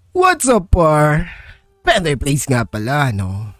What's up, par? Better place nga pala, no?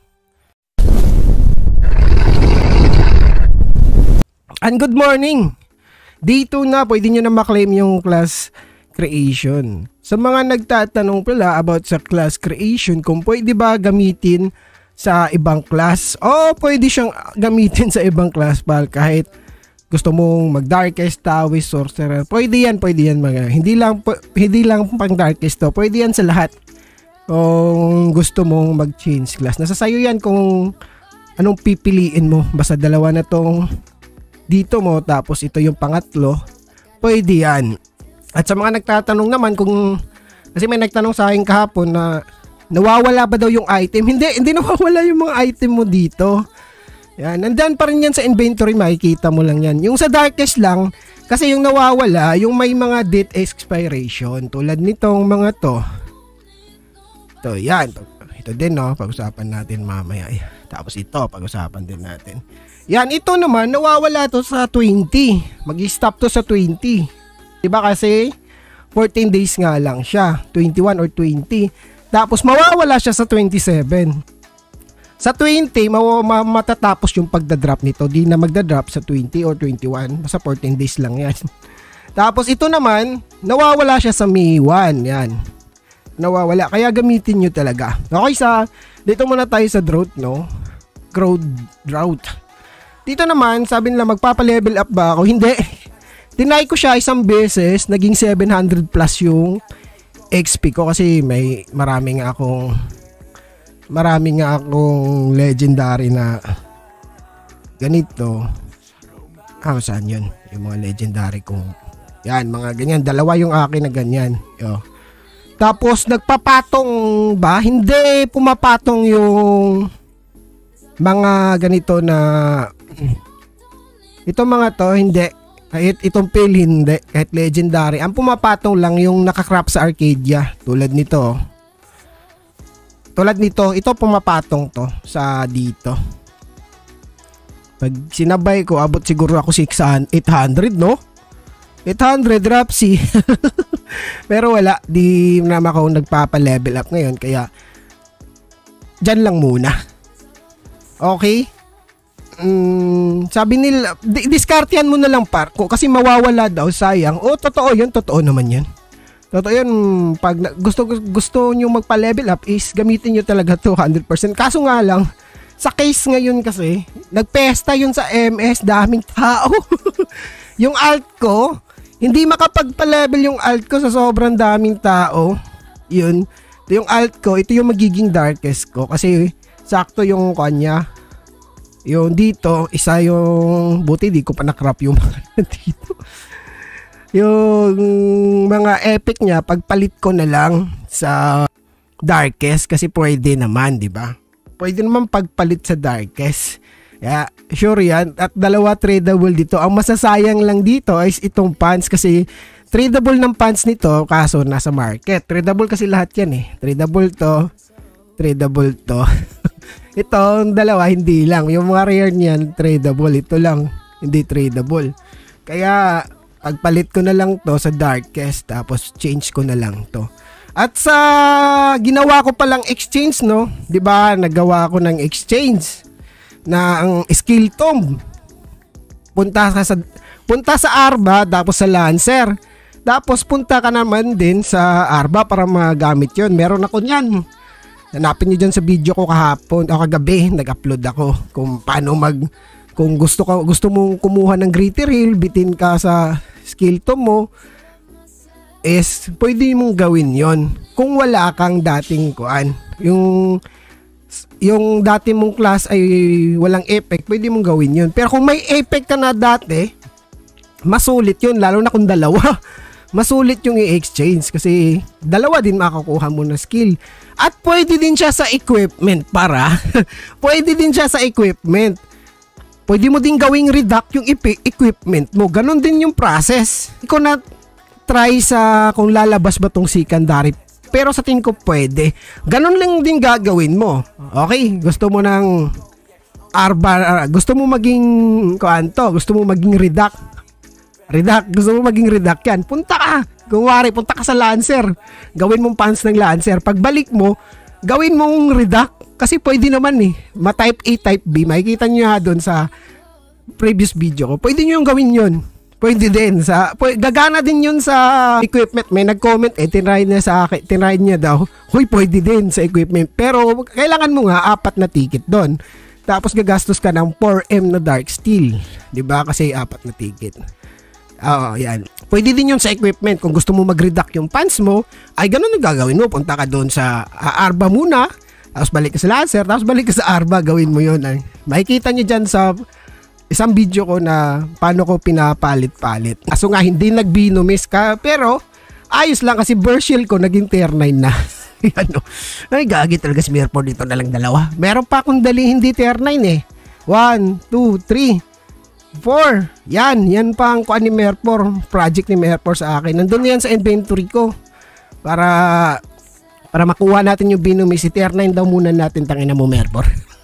And good morning! Day 2 na, pwede nyo na maklaim yung class creation. Sa mga nagtatanong pala about sa class creation, kung pwede ba gamitin sa ibang class, pwede siyang gamitin sa ibang class, pal. Kahit gusto mong mag-darkest, Taoist, sorcerer, pwede yan mga. Hindi lang pang darkest to, pwede yan sa lahat. Kung gusto mong mag-change class, nasa sayo yan kung anong pipiliin mo. Basta dalawa na tong dito mo, tapos ito yung pangatlo, pwede yan. At sa mga nagtatanong naman kasi may nagtanong sa akin kahapon na nawawala ba daw yung item. Hindi nawawala yung mga item mo dito. Yan, nandiyan pa rin yan sa inventory, makikita mo lang yan. Yung sa darkest lang, kasi yung nawawala, yung may mga date expiration, tulad nitong mga to. Ito, yan. Ito din, no, pag-usapan natin mamaya. Tapos ito, pag-usapan din natin. Yan, ito naman, nawawala to sa 20. Mag-stop to sa 20. Diba kasi 14 days nga lang siya, 21 or 20. Tapos mawawala siya sa 27. Sa 20, matatapos yung pagdadrop nito. Di na magdadrop sa 20 or 21. Basta 14 days lang yan. Tapos ito naman, nawawala siya sa May 1. Yan. Nawawala. Kaya gamitin nyo talaga. Okay, dito muna tayo sa drought, no? Drought. Dito naman, sabi nila magpapa-level up ba ako? Hindi. Tinay ko siya isang beses, naging 700 plus yung XP ko kasi marami nga akong legendary na ganito. Saan yun? Yung mga legendary kong yan, mga ganyan. Dalawa yung akin na ganyan. Yo. Tapos nagpapatong ba? Hindi pumapatong yung mga ganito na ito mga to, hindi. Kahit itong pill, hindi. Kahit legendary. Ang pumapatong lang yung nakakrap sa Arcadia. Tulad nito. Ito pumapatong to sa dito. Pag sinabay ko, abot siguro ako 800, no? 800 Rapsi. Pero wala, di naman ako nagpapa-level up ngayon. Kaya, dyan lang muna. Okay? Sabi nila, diskartehan mo na lang parko kasi mawawala daw, sayang. Totoo yun, totoo naman yan. Totoo yun, pag gusto nyo magpa-level up is gamitin nyo talaga 200%. Kaso nga lang, sa case ngayon kasi, nagpesta yun sa MS, daming tao. Yung alt ko, hindi makapagpa-level yung alt ko sa sobrang daming tao. Yun, ito yung alt ko, ito yung magiging darkest ko kasi sakto yung kanya. Yung dito, isa yung buti di ko pa na-crop yung mga dito. Yung mga epic niya, pagpalit ko na lang sa darkest kasi pwede naman, di ba? Pwede naman pagpalit sa darkest. Yeah, sure yan. At dalawa tradable dito. Ang masasayang lang dito is itong pants kasi tradable ng pants nito kaso nasa market. Tradable kasi lahat yan eh. Tradable to. Ito, dalawa, hindi lang. Yung mga rare niyan, tradable. Ito lang, hindi tradable. Kaya, pagpalit ko na lang to sa darkest, tapos change ko na lang to. At sa ginawa ko palang exchange, no? 'Di ba? Nagawa ko ng exchange na ang skill tomb. Punta sa Arba, tapos sa Lancer. Tapos punta ka naman din sa Arba para magamit 'yon. Meron ako niyan. Hanapin nyo dyan sa video ko kahapon o kagabi, nag-upload ako kung paano kung gusto mong kumuha ng Greater Hill, bitin ka sa skill tomb mo, is pwede mong gawin yon. Kung wala kang dating kuan, yung dati mong class ay walang effect, pwede mong gawin yon. Pero kung may effect ka na dati, masulit yun, lalo na kung dalawa. Masulit yung i-exchange kasi dalawa din makakuha mo na skill. At pwede din siya sa equipment pwede din siya sa equipment. Pwede mo din gawing redact yung equipment mo. Ganon din yung process. Ikaw na try sa kung lalabas ba tong secondary. Pero sa tingin ko pwede. Ganon lang din gagawin mo. Okay, gusto mo ng Arba, gusto mo maging gusto mo maging redact, gusto mo maging redact yan, punta ka Kung wari, punta ka sa Lancer, gawin mong pants ng Lancer. Pagbalik mo, gawin mong redact. Kasi pwede naman eh. Ma-type A, type B. Makikita nyo doon sa previous video ko. Pwede nyo yung gawin yun. Pwede din. Gagana din yun sa equipment. May nag-comment tinry niya sa akin. Tinry niya daw. Hoy, pwede din sa equipment. Pero kailangan mo nga 4 na ticket doon. Tapos gagastos ka ng 4M na dark steel. 'Di ba? Kasi 4 na ticket. Yan. Pwede din yun sa equipment. Kung gusto mo mag-redact yung pants mo, ay ganun ang gagawin mo. Punta ka doon sa Arba muna. Tapos balik ka sa Lancer. Tapos balik ka sa Arba. Gawin mo yun. Makikita nyo dyan sa isang video ko na paano ko pinapalit-palit. Kaso nga hindi nagbinomis ka, pero ayos lang kasi Bershil ko naging tier 9 na. Ano? Ay gagi talaga si Merpor dito na lang dalawa. Meron pa akong dali hindi tier 9 eh. 1, 2, 3, 4. Yan pa ang kuan ni Merpor, project ni Merpor sa akin. Nandun yan sa inventory ko. Para makuha natin yung binomis, si tier 9 daw muna natin, tangina mo Merpor.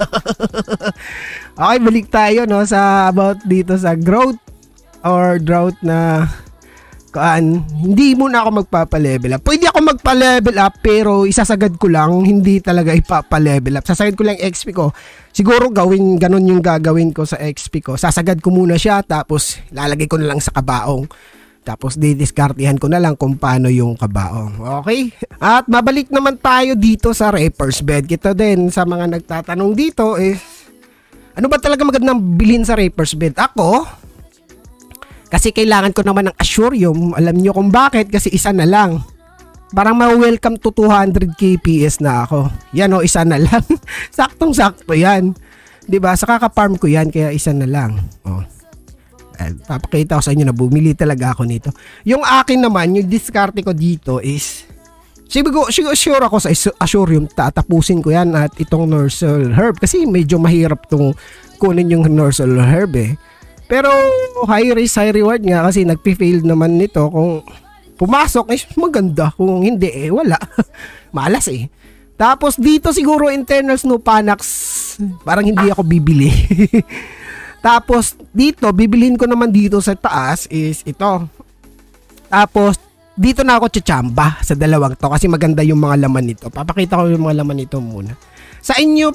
Okay, balik tayo no sa about dito sa growth or drought na hindi muna ako magpapa-level up. Pwede ako magpa-level up pero isasagad ko lang, hindi talaga ipapa-level up. Sasagad ko lang yung XP ko. Siguro ganun yung gagawin ko sa XP ko. Sasagad ko muna siya tapos lalagay ko na lang sa kabaong. Tapos didiskartihan ko na lang kung paano yung kabaong. Okay? At mabalik naman tayo dito sa Reaper's Bed. Kita din sa mga nagtatanong dito ano ba talaga magandang bilhin sa Reaper's Bed? Ako, kasi kailangan ko naman ng Assurium. Alam nyo kung bakit? Kasi isa na lang. Parang ma-welcome to 200 KPS na ako. Yan isa na lang. Saktong-sakto yan. Diba? Sa kaka-farm ko yan, kaya isa na lang. Papakita ko sa inyo na bumili talaga ako nito. Yung akin naman, yung diskarte ko dito is sure ako sa Assurium, tatapusin ko yan at itong Nursel Herb kasi medyo mahirap tong kunin yung Nursel Herb eh. Pero high risk, high reward nga kasi nagpi-fail naman nito. Kung pumasok is maganda, kung hindi wala. Malas eh. Tapos dito siguro internal snow panax, parang hindi ako bibili. Tapos dito, bibilhin ko naman dito sa taas is ito. Tapos dito na ako tsamba sa dalawang to kasi maganda yung mga laman nito. Papakita ko yung mga laman nito muna. Sa inyo,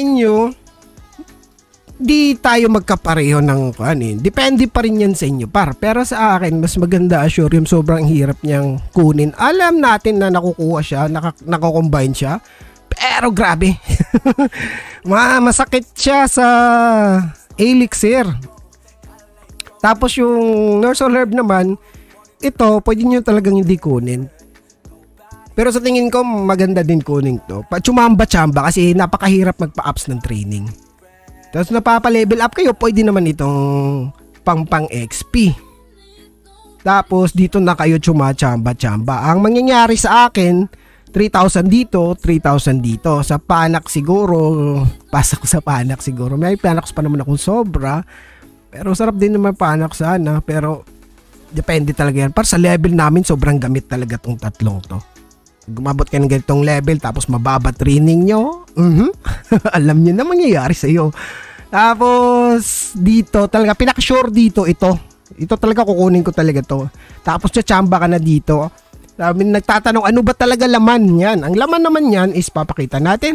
di tayo magkapareho ng depende pa rin yan sa inyo pero sa akin mas maganda Assurium, sobrang hirap niyang kunin. Alam natin na nakukuha siya, nako-combine siya, pero grabe. Masakit siya sa elixir. Tapos yung Nursel Herb naman, ito pwede nyo talagang hindi kunin, pero sa tingin ko maganda din kunin to. Chumamba-chamba kasi napakahirap magpa-ups ng training. Tapos napapa-level up kayo, pwede naman itong pang XP. Tapos dito na kayo chumachamba-chamba. Ang mangyayari sa akin, 3,000 dito, 3,000 dito. Sa panak siguro, pasok sa panak siguro. May panax pa naman akong sobra. Pero sarap din naman panak sana. Pero depende talaga yan. Para sa level namin, sobrang gamit talaga tong tatlong to. Gumabot ka ng ganitong level tapos mababa training nyo, alam nyo na mangyayari sa iyo. Tapos dito talaga pinaka-sure dito ito talaga kukunin ko talaga to. Tapos tsamba ka na dito. Sabi nagtatanong ano ba talaga laman yan. Ang laman naman yan is papakita natin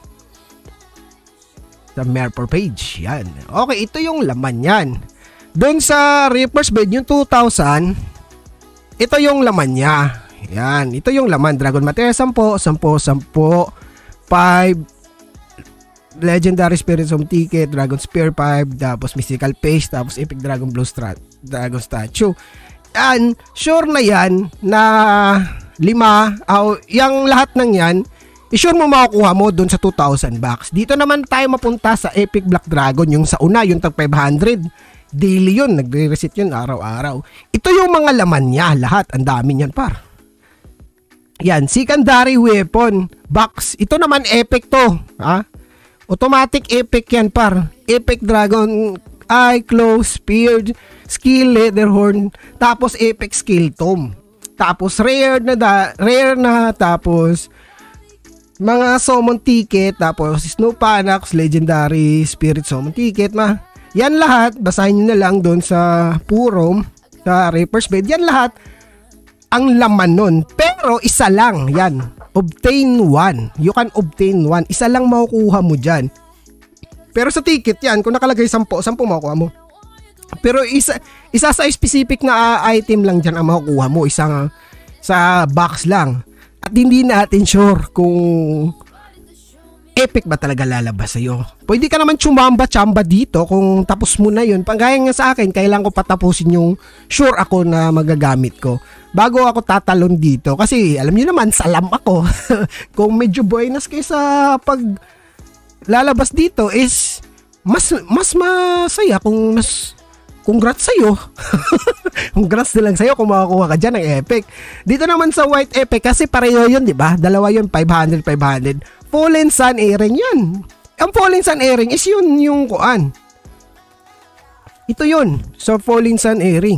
sa Merpor page. Yan. Okay, ito yung laman yan. Doon sa Reaper's Bed yung 2,000, ito yung laman niya. Yan, ito yung laman. Dragon Material 10, 10, 10, 5 Legendary Spirit Zone Ticket, Dragon Spear 5, tapos Mystical Paste, tapos Epic Dragon Blue Dragon Statue. Yan, sure na yan na 5, yung lahat ng yan, sure mo makukuha mo dun sa 2,000 bucks. Dito naman tayo mapunta sa Epic Black Dragon, yung sa una, yung tag 500. Daily yun, nagre-reset yun araw-araw. Ito yung mga laman niya, lahat. Ang dami niyan par. Yan, secondary weapon box. Ito naman epic to, automatic epic yan par. Epic Dragon Eye, Claw, Spear, Skill, Leatherhorn, tapos epic Skill Tome. Tapos rare na, tapos mga summon ticket, tapos Snow Panax, Legendary Spirit Summon Ticket yan lahat, basahin nyo na lang doon sa forum, sa Reaper's Bed. Yan lahat ang laman nun. Pero isa lang, yan. Obtain 1. You can obtain 1. Isa lang makukuha mo dyan. Pero sa ticket yan, kung nakalagay 10 makukuha mo. Pero isa sa specific na item lang dyan ang makukuha mo. Isang sa box lang. At hindi natin sure kung epic ba talaga lalabas sa'yo. Pwede ka naman tsamba dito kung tapos mo na yun. Panggaya nga sa akin, kailangan ko patapusin yung sure ako na magagamit ko bago ako tatalon dito. Kasi alam niyo naman, salam ako. Kung medyo buenas kayo sa pag lalabas dito is mas masaya kung mas congrats sa'yo. Congrats na lang sa'yo kung makakuha ka dyan ng epic. Dito naman sa white epic kasi pareho yun, di ba? Dalawa yun, 500. Fallen Sun Airing yun. Ang Fallen Sun Airing is yun yung kuan. Ito yun. So Fallen Sun Airing.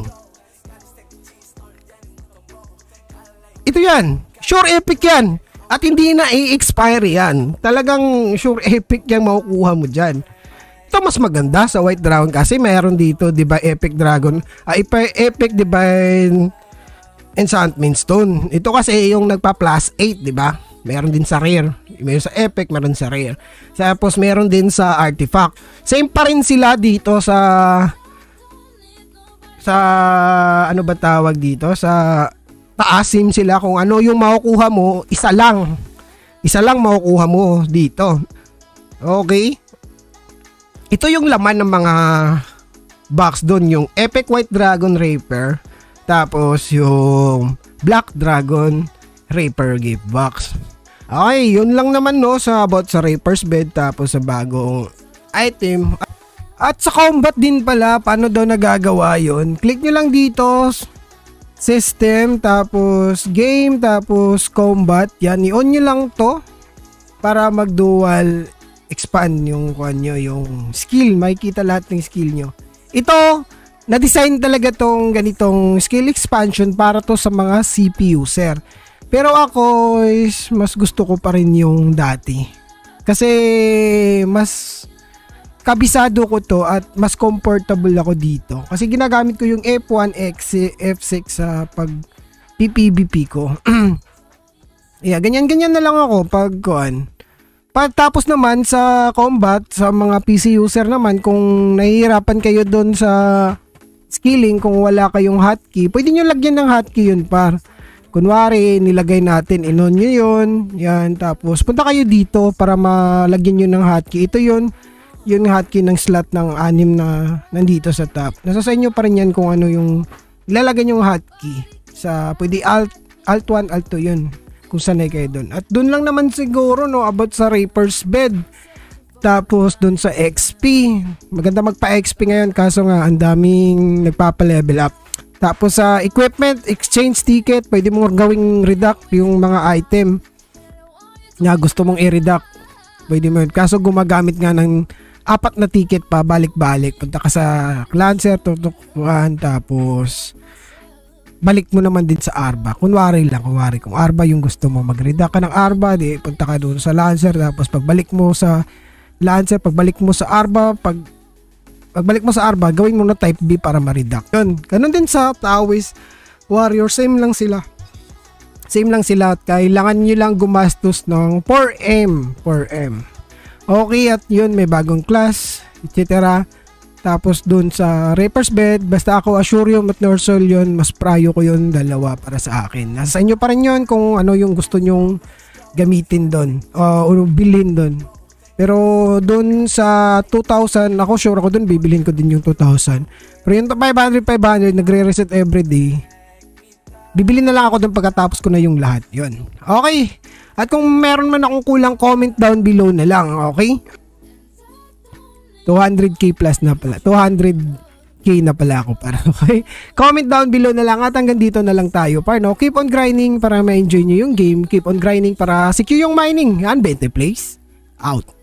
Ito yan. Sure epic yan. At hindi na i-expire yan. Talagang sure epic yung makukuha mo dyan. Ito mas maganda sa White Dragon kasi mayroon dito, di ba, Epic Dragon. Epic Divine Enchantment Stone. Ito kasi yung nagpa-plus 8, di ba? Meron din sa rare. Meron sa epic, meron sa rare. Tapos meron din sa artifact. Same pa rin sila dito sa ano ba tawag dito? Sa taasim sila kung ano yung makukuha mo, isa lang. Isa lang makukuha mo dito. Okay? Ito yung laman ng mga box doon, yung Epic White Dragon Raper, tapos yung Black Dragon Raper gift box. Okay, yun lang naman no sa about sa Raper's Bed, tapos sa bagong item. At sa combat din pala, paano daw nagagawa yun? Click nyo lang dito, system, tapos game, tapos combat. Yan, i-on nyo lang to para mag-dual expand yung nyo, yung skill. Makikita lahat ng skill nyo. Ito, na-design talaga tong ganitong skill expansion para to sa mga CP user. Pero ako is mas gusto ko pa rin yung dati. Kasi mas kabisado ko to at mas comfortable ako dito. Kasi ginagamit ko yung F1, F6 sa pag PPBP ko. Yeah, ganyan-ganyan na lang ako pag kuan. Tapos naman sa combat, sa mga PC user naman, kung nahihirapan kayo doon sa skilling, kung wala kayong hotkey, pwede nyo lagyan ng hotkey yun par. Kunwari, nilagay natin, inon nyo yun, yan, tapos punta kayo dito para malagyan nyo ng hotkey. Ito yun, yung hotkey ng slot ng 6 na nandito sa top. Nasa sa inyo pa rin yan kung ano yung ilalagay yung hotkey. Pwede Alt 1, Alt 2 yun. Kung sanay kayo doon. At doon lang naman siguro no about sa Raper's Bed. Tapos doon sa XP. Maganda magpa-XP ngayon kaso nga ang daming nagpapa-level up. Tapos sa equipment, exchange ticket, pwede mo gawing redact yung mga item na gusto mong i-redact. Pwede mo yun. Kaso gumagamit nga ng 4 na ticket pa balik-balik. Punta ka sa Lancer, tutukuan, tapos balik mo naman din sa Arba. Kunwari kung Arba yung gusto mo, mag-redact ka ng Arba, di punta ka doon sa Lancer, tapos pagbalik mo sa Lancer, pagbalik mo sa Arba, pagbalik mo sa Arba, gawin mo na type B para ma-redact. Yun. Ganun din sa Taoist Warrior, same lang sila. Kailangan nyo lang gumastos ng 4M. Okay, at yun, may bagong class, etc. Tapos dun sa Raper's Bed, basta ako Assurium at Norsol yun, mas prayo ko yun, dalawa para sa akin. Nasa inyo pa rin yun kung ano yung gusto nyong gamitin dun o bilhin dun. Pero dun sa 2,000, ako sure ako dun, bibilhin ko din yung 2,000. Pero yung 500, nagre-reset everyday. Bibili na lang ako dun pagkatapos ko na yung lahat. Yun. Okay. At kung meron man akong kulang, comment down below na lang. Okay? 200k plus na pala. 200k na pala ako para. Okay? Comment down below na lang at hanggang dito na lang tayo. Para no, keep on grinding para ma-enjoy nyo yung game. Keep on grinding para secure yung mining. Yan, 20 plays. Out.